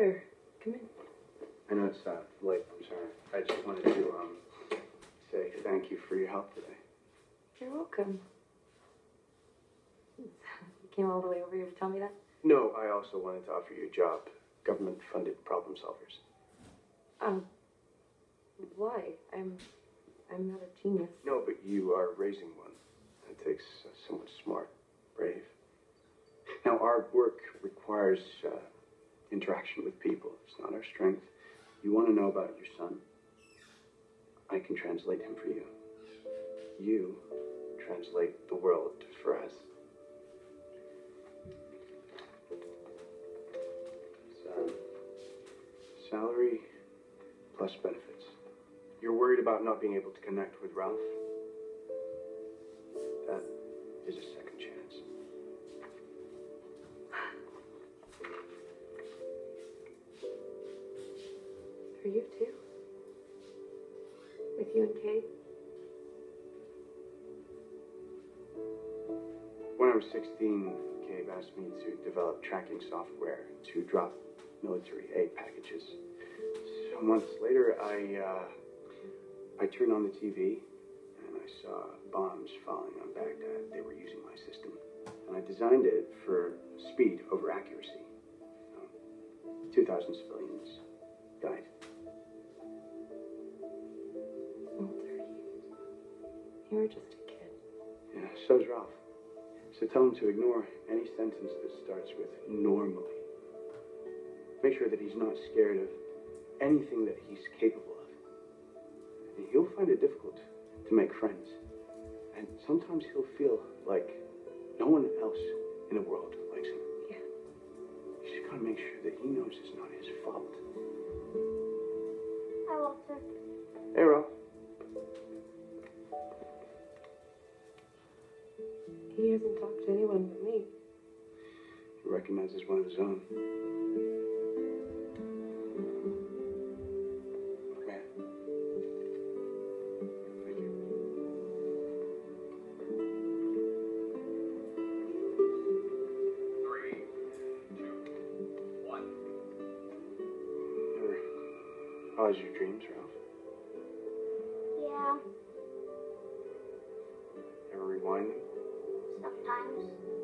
Sure. Come in. I know it's late. I'm sorry. I just wanted to say thank you for your help today. You're welcome. You came all the way over here to tell me that? No, I also wanted to offer you a job. Government-funded problem solvers. Why? I'm not a genius. No, but you are raising one. That takes someone smart, brave. Now, our work requires interaction with people. It's not our strength. You want to know about your son? I can translate him for you. You translate the world for us. Salary plus benefits. You're worried about not being able to connect with Ralph? That is a second chance. For you too? With you and Kate? When I was 16, Gabe asked me to develop tracking software to drop military aid packages. So months later, I turned on the TV and I saw bombs falling on Baghdad. They were using my system. And I designed it for speed over accuracy. 2,000 civilians died. Older. You were just a kid. Yeah, so's Ralph. So tell him to ignore any sentence that starts with normally. Make sure that he's not scared of anything that he's capable of. And he'll find it difficult to make friends. And sometimes he'll feel like no one else in the world likes him. Yeah. You just gotta make sure that he knows it's not his fault. Hi, Walter. Hey, Ralph. He hasn't talked to anyone but me. He recognizes one of his own. Man. Thank you. Three, two, one. Ever pause your dreams, Ralph? Yeah, Ever rewind them? sometimes.